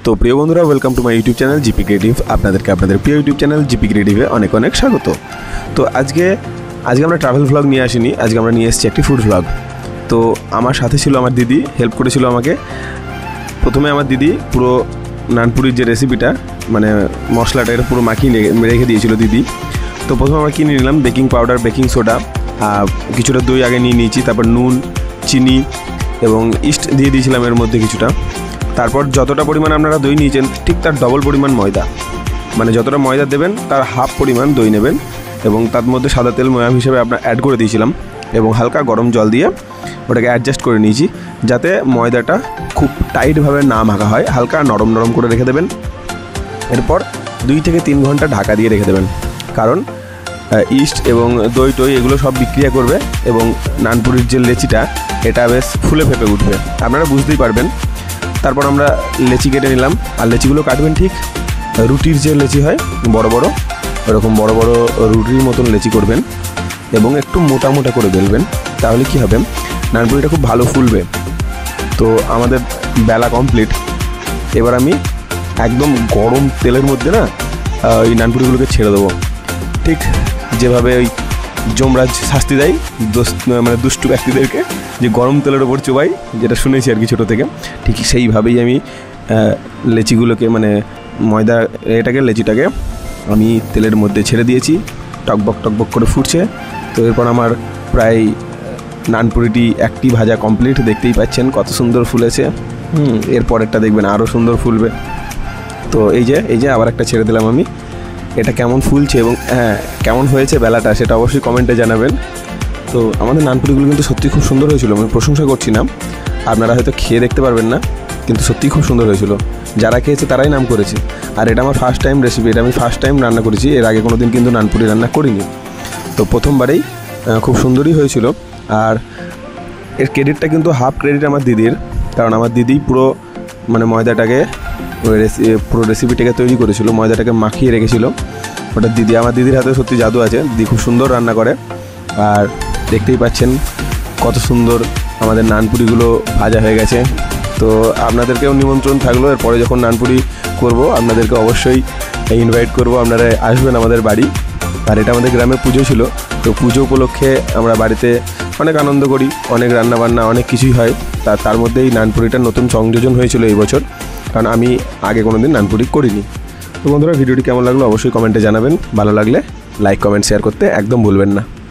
তো প্রিয় বন্ধুরা, welcome to my YouTube channel GP creative. আপনাদেরকে আপনাদের প্রিয় ইউটিউব চ্যানেল জিপি ক্রিয়েটিভে অনেক অনেক স্বাগত। তো আজকে আমরা ট্রাভেল ভ্লগ নিয়ে আসিনি, আজকে আমরা নিয়ে এসেছি একটি ফুড ভ্লগ। তো আমার সাথে ছিল আমার দিদি, হেল্প করেছিল আমাকে। প্রথমে আমার দিদি পুরো নানপুরির যে রেসিপিটা মানে মশলাটা এটা পুরো মাখিয়ে রেখে দিয়েছিল দিদি। তো প্রথমে আমরা কিনে নিলাম বেকিং পাউডার, বেকিং সোডা, কিছুটা দই আগে নিয়ে নিয়েছি, তারপর নুন, চিনি এবং ইস্ট দিয়ে দিয়েছিলাম এর মধ্যে কিছুটা। তারপর যতটা পরিমাণ আপনারা দই নিয়েছেন ঠিক তার ডবল পরিমাণ ময়দা, মানে যতটা ময়দা দেবেন তার হাফ পরিমাণ দই নেবেন এবং তার মধ্যে সাদা তেল ময়াম হিসেবে আপনার অ্যাড করে দিয়েছিলাম এবং হালকা গরম জল দিয়ে ওটাকে অ্যাডজাস্ট করে নিয়েছি যাতে ময়দাটা খুব টাইটভাবে না মাখা হয়, হালকা নরম নরম করে রেখে দেবেন। এরপর 2 থেকে 3 ঘন্টা ঢাকা দিয়ে রেখে দেবেন, কারণ ইস্ট এবং দই টই এগুলো সব বিক্রিয়া করবে এবং নানপুরির যে লেচিটা এটা বেশ ফুলে ফেপে উঠবে, আপনারা বুঝতেই পারবেন। তারপর আমরা লেচি কেটে নিলাম, আর লেচিগুলো কাটবেন ঠিক রুটির যে লেচি হয় বড় বড়, এরকম বড় বড় রুটির মতন লেচি করবেন এবং একটু মোটা মোটা করে বেলবেন, তাহলে কি হবে নানপুরিটা খুব ভালো ফুলবে। তো আমাদের বেলা কমপ্লিট। এবার আমি একদম গরম তেলের মধ্যে না এই নানপুরিগুলোকে ছেড়ে দেবো, ঠিক যেভাবে ওই যমরাজ শাস্তি দেয় মানে দুষ্টু ব্যক্তিদেরকে, যে গরম তেলের ওপর চোবাই, যেটা শুনেছি আর কি ছোটো থেকে, ঠিক সেইভাবেই আমি লেচিগুলোকে মানে ময়দা লেচিটাকে আমি তেলের মধ্যে ছেড়ে দিয়েছি। টকবক টকবক করে ফুটছে। তো এরপর আমার প্রায় নানপুরিটি একটি ভাজা কমপ্লিট, দেখতেই পাচ্ছেন কত সুন্দর ফুলেছে। এরপরেরটা দেখবেন আরও সুন্দর ফুলবে। তো এই যে আবার একটা ছেড়ে দিলাম আমি। এটা কেমন ফুলছে এবং কেমন হয়েছে বেলাটা সেটা অবশ্যই কমেন্টে জানাবেন। তো আমাদের নানপুরিগুলো কিন্তু সত্যি খুব সুন্দর হয়েছিল, আমি প্রশংসা করছি না, আপনারা হয়তো খেয়ে দেখতে পারবেন না, কিন্তু সত্যিই খুব সুন্দর হয়েছিল। যারা খেয়েছে তারাই নাম করেছে। আর এটা আমার ফার্স্ট টাইম রেসিপি, এটা আমি ফার্স্ট টাইম রান্না করেছি, এর আগে কোনো দিন কিন্তু নানপুরি রান্না করিনি। তো প্রথমবারেই খুব সুন্দরই হয়েছিল। আর এর ক্রেডিটটা কিন্তু হাফ ক্রেডিট আমার দিদির, কারণ আমার দিদি পুরো মানে ময়দাটাকে পুরো রেসিপিটাকে তৈরি করেছিল, ময়দাটাকে মাখিয়ে রেখেছিল। ওটা দিদি, আমার দিদির হাতে সত্যি জাদু আছে, দিদি খুব সুন্দর রান্না করে। আর দেখতেই পাচ্ছেন কত সুন্দর আমাদের নানপুরিগুলো ভাজা হয়ে গেছে। তো আপনাদেরকেও নিমন্ত্রণ থাকলো, এরপরে যখন নানপুরি করব আপনাদেরকে অবশ্যই ইনভাইট করব, আপনারা আসবেন আমাদের বাড়ি। আর এটা আমাদের গ্রামে পুজো ছিল, তো পুজো উপলক্ষে আমরা বাড়িতে অনেক আনন্দ করি, অনেক রান্নাবান্না অনেক কিছুই হয়। তার মধ্যে এই নানপুরিটার নতুন সংযোজন হয়েছিল এই বছর, কারণ আমি আগে কোনো দিন নানপুরি করিনি। তো বন্ধুরা, ভিডিওটি কেমন লাগলো অবশ্যই কমেন্টে জানাবেন, ভালো লাগলে লাইক কমেন্ট শেয়ার করতে একদম ভুলবেন না।